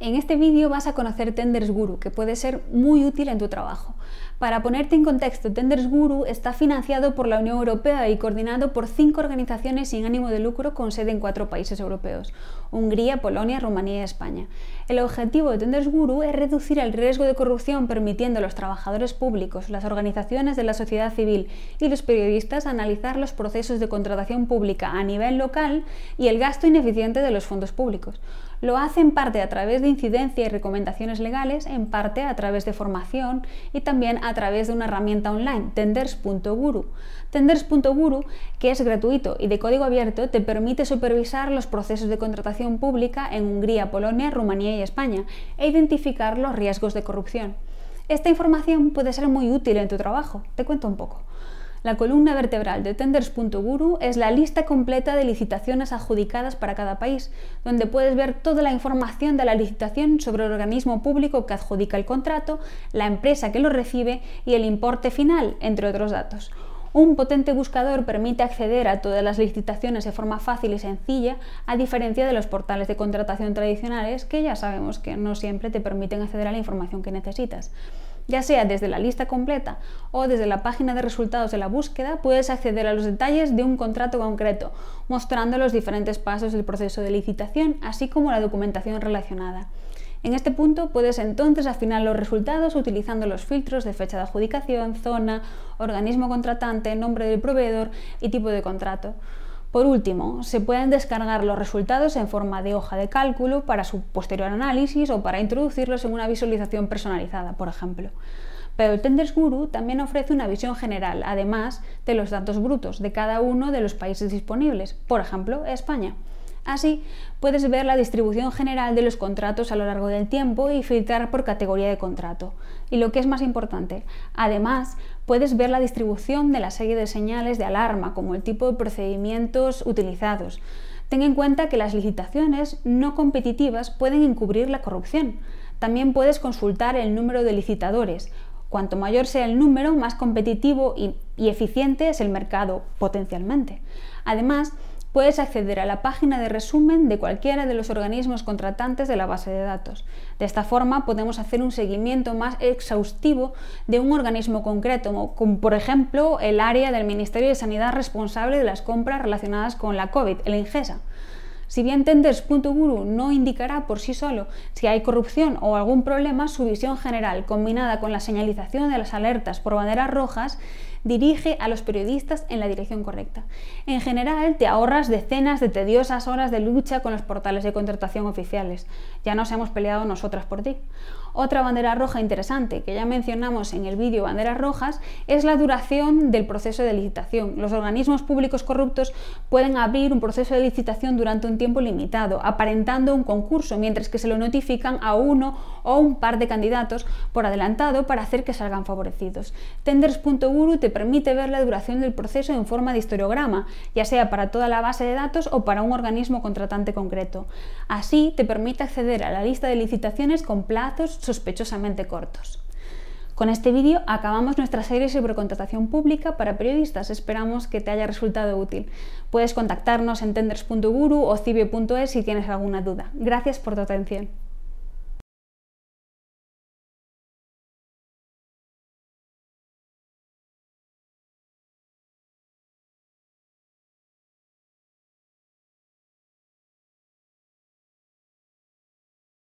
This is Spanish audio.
En este vídeo vas a conocer Tenders Guru, que puede ser muy útil en tu trabajo. Para ponerte en contexto, Tenders Guru está financiado por la Unión Europea y coordinado por 5 organizaciones sin ánimo de lucro con sede en 4 países europeos: Hungría, Polonia, Rumanía y España. El objetivo de Tenders Guru es reducir el riesgo de corrupción, permitiendo a los trabajadores públicos, las organizaciones de la sociedad civil y los periodistas analizar los procesos de contratación pública a nivel local y el gasto ineficiente de los fondos públicos. Lo hace en parte a través de incidencia y recomendaciones legales, en parte a través de formación y también a través de una herramienta online, Tenders.guru. Tenders.guru, que es gratuito y de código abierto, te permite supervisar los procesos de contratación pública en Hungría, Polonia, Rumanía y España e identificar los riesgos de corrupción. Esta información puede ser muy útil en tu trabajo. Te cuento un poco. La columna vertebral de Tenders.guru es la lista completa de licitaciones adjudicadas para cada país, donde puedes ver toda la información de la licitación sobre el organismo público que adjudica el contrato, la empresa que lo recibe y el importe final, entre otros datos. Un potente buscador permite acceder a todas las licitaciones de forma fácil y sencilla, a diferencia de los portales de contratación tradicionales, que ya sabemos que no siempre te permiten acceder a la información que necesitas. Ya sea desde la lista completa o desde la página de resultados de la búsqueda, puedes acceder a los detalles de un contrato concreto, mostrando los diferentes pasos del proceso de licitación, así como la documentación relacionada. En este punto puedes entonces afinar los resultados utilizando los filtros de fecha de adjudicación, zona, organismo contratante, nombre del proveedor y tipo de contrato. Por último, se pueden descargar los resultados en forma de hoja de cálculo para su posterior análisis o para introducirlos en una visualización personalizada, por ejemplo. Pero el Tenders Guru también ofrece una visión general, además de los datos brutos de cada uno de los países disponibles, por ejemplo, España. Así, puedes ver la distribución general de los contratos a lo largo del tiempo y filtrar por categoría de contrato. Y lo que es más importante, además, puedes ver la distribución de la serie de señales de alarma, como el tipo de procedimientos utilizados. Ten en cuenta que las licitaciones no competitivas pueden encubrir la corrupción. También puedes consultar el número de licitadores. Cuanto mayor sea el número, más competitivo y eficiente es el mercado, potencialmente. Además, puedes acceder a la página de resumen de cualquiera de los organismos contratantes de la base de datos. De esta forma podemos hacer un seguimiento más exhaustivo de un organismo concreto, como por ejemplo el área del Ministerio de Sanidad responsable de las compras relacionadas con la COVID, el INGESA. Si bien Tenders.guru no indicará por sí solo si hay corrupción o algún problema, su visión general, combinada con la señalización de las alertas por banderas rojas, dirige a los periodistas en la dirección correcta. En general, te ahorras decenas de tediosas horas de lucha con los portales de contratación oficiales. Ya nos hemos peleado nosotras por ti. Otra bandera roja interesante, que ya mencionamos en el vídeo Banderas Rojas, es la duración del proceso de licitación. Los organismos públicos corruptos pueden abrir un proceso de licitación durante un tiempo limitado, aparentando un concurso, mientras que se lo notifican a uno o un par de candidatos por adelantado para hacer que salgan favorecidos. Tenders.guru te permite ver la duración del proceso en forma de histograma, ya sea para toda la base de datos o para un organismo contratante concreto. Así te permite acceder a la lista de licitaciones con plazos sospechosamente cortos. Con este vídeo acabamos nuestra serie sobre contratación pública para periodistas. Esperamos que te haya resultado útil. Puedes contactarnos en Tenders.guru o Cibio.es si tienes alguna duda. Gracias por tu atención.